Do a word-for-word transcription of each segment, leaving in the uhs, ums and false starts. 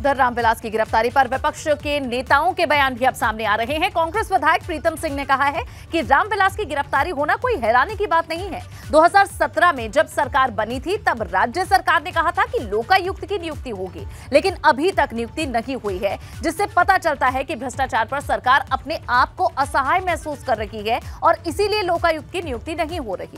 उधर रामविलास की गिरफ्तारी पर विपक्ष के नेताओं के बयान भी अब सामने आ रहे हैं। कांग्रेस विधायक प्रीतम सिंह ने कहा है कि रामविलास की गिरफ्तारी होना कोई हैरानी की बात नहीं है। दो हज़ार सत्रह में जब सरकार बनी थी तब राज्य सरकार ने कहा था कि लोकायुक्त की नियुक्ति होगी, लेकिन अभी तक नियुक्ति नहीं हुई है, जिससे पता चलता है कि भ्रष्टाचार पर सरकार अपने आप को असहाय महसूस कर रही है और इसीलिए लोकायुक्त की नियुक्ति नहीं हो रही।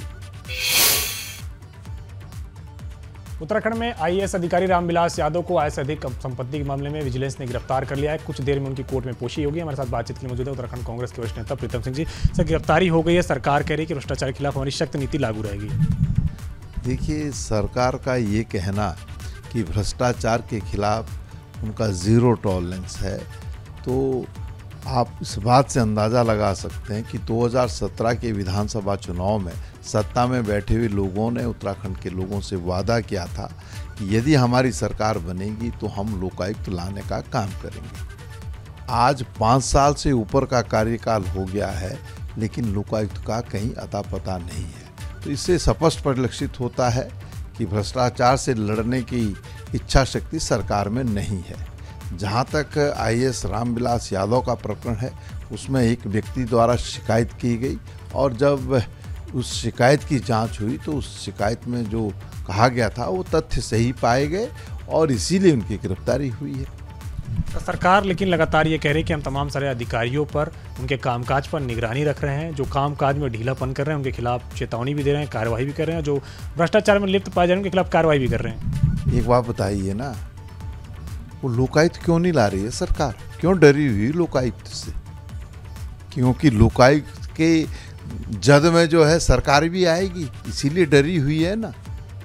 उत्तराखंड में आईएएस अधिकारी रामविलास यादव को आय से अधिक संपत्ति के मामले में विजिलेंस ने गिरफ्तार कर लिया है। कुछ देर में उनकी कोर्ट में पेशी होगी। हमारे साथ बातचीत के लिए मौजूद है उत्तराखंड कांग्रेस के वरिष्ठ नेता प्रीतम सिंह जी। सर, गिरफ्तारी हो गई है, सरकार कह रही है कि भ्रष्टाचार के खिलाफ हमारी सख्त नीति लागू रहेगी। देखिए, सरकार का ये कहना कि भ्रष्टाचार के खिलाफ उनका जीरो टॉलरेंस है, तो आप इस बात से अंदाज़ा लगा सकते हैं कि दो हज़ार सत्रह के विधानसभा चुनाव में सत्ता में बैठे हुए लोगों ने उत्तराखंड के लोगों से वादा किया था कि यदि हमारी सरकार बनेगी तो हम लोकायुक्त लाने का काम करेंगे। आज पाँच साल से ऊपर का कार्यकाल हो गया है, लेकिन लोकायुक्त का कहीं अता पता नहीं है। तो इससे स्पष्ट परिलक्षित होता है कि भ्रष्टाचार से लड़ने की इच्छा शक्ति सरकार में नहीं है। जहाँ तक आईएएस रामविलास यादव का प्रकरण है, उसमें एक व्यक्ति द्वारा शिकायत की गई और जब उस शिकायत की जांच हुई तो उस शिकायत में जो कहा गया था वो तथ्य सही पाए गए और इसीलिए उनकी गिरफ्तारी हुई है। तो सरकार लेकिन लगातार ये कह रही है कि हम तमाम सारे अधिकारियों पर, उनके कामकाज पर निगरानी रख रहे हैं। जो कामकाज में ढीलापन कर रहे हैं उनके खिलाफ चेतावनी भी दे रहे हैं, कार्रवाई भी कर रहे हैं। जो भ्रष्टाचार में लिप्त पाए जा रहे हैं उनके खिलाफ कार्रवाई भी कर रहे हैं। एक बात बताइए ना, वो लोकायुक्त क्यों नहीं ला रही है सरकार? क्यों डरी हुई लोकायुक्त से? क्योंकि लोकायुक्त के जद में जो है सरकार भी आएगी, इसीलिए डरी हुई है ना।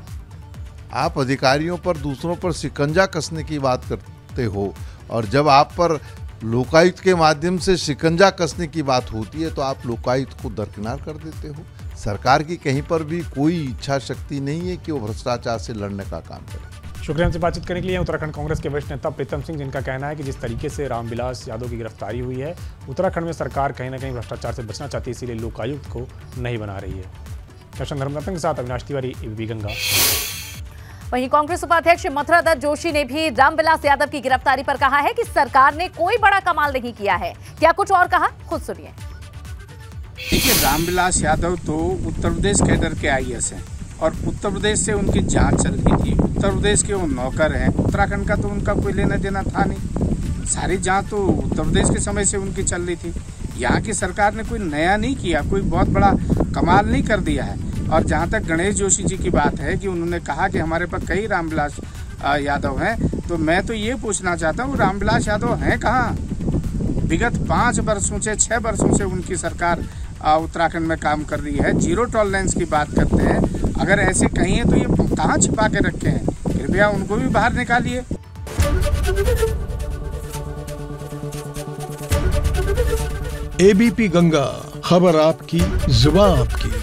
आप अधिकारियों पर, दूसरों पर शिकंजा कसने की बात करते हो और जब आप पर लोकायुक्त के माध्यम से शिकंजा कसने की बात होती है तो आप लोकायुक्त को दरकिनार कर देते हो। सरकार की कहीं पर भी कोई इच्छा शक्ति नहीं है कि वो भ्रष्टाचार से लड़ने का काम करे। शुक्रिया हमसे बातचीत करने के लिए उत्तराखंड कांग्रेस के वरिष्ठ नेता प्रीतम सिंह, जिनका कहना है कि जिस तरीके से रामविलास यादव की गिरफ्तारी हुई है, उत्तराखंड में सरकार कहीं ना कहीं भ्रष्टाचार से बचना चाहती है, इसीलिए लोकायुक्त को नहीं बना रही है। कैप्टन धर्मरत्न के साथ अविनाश तिवारी, एबीपी गंगा। वहीं कांग्रेस उपाध्यक्ष मथुरा दत्त जोशी ने भी रामविलास यादव की गिरफ्तारी पर कहा है कि सरकार ने कोई बड़ा कमाल नहीं किया है। क्या कुछ और कहा, खुद सुनिए। देखिए, रामविलास यादव तो उत्तर प्रदेश कैडर के आईएएस हैं और उत्तर प्रदेश से उनकी जांच चल रही थी। उत्तर प्रदेश के वो नौकर हैं, उत्तराखंड का तो उनका कोई लेना देना था नहीं। सारी जांच तो उत्तर प्रदेश के समय से उनकी चल रही थी। यहाँ की सरकार ने कोई नया नहीं किया, कोई बहुत बड़ा कमाल नहीं कर दिया है। और जहाँ तक गणेश जोशी जी की बात है कि उन्होंने कहा कि हमारे पास कई रामविलास यादव हैं, तो मैं तो ये पूछना चाहता हूँ, रामविलास यादव हैं कहाँ? विगत पाँच वर्षों से, छः वर्षों से उनकी सरकार उत्तराखंड में काम कर रही है। जीरो टॉलरेंस की बात करते हैं। अगर ऐसे कहीं है तो ये कहाँ छिपा के रखे हैं? कृपया उनको भी बाहर निकालिए। एबीपी गंगा, खबर आपकी, जुबान आपकी।